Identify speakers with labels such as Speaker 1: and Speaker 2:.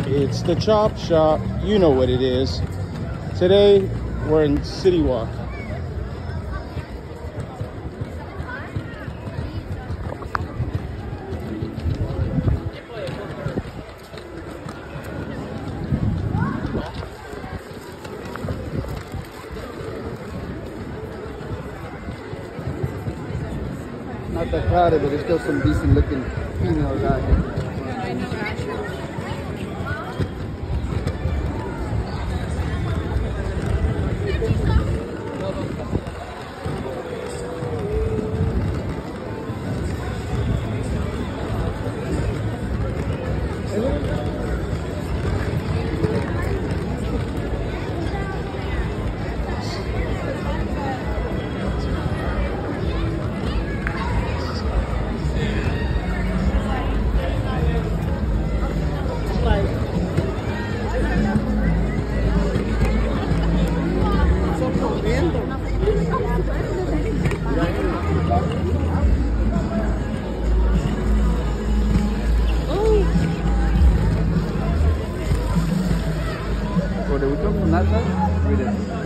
Speaker 1: It's the Chop Shop. You know what it is. Today, we're in City Walk.
Speaker 2: Not that crowded, but there's still some decent looking females out here. Oh, did we come from that side? We did.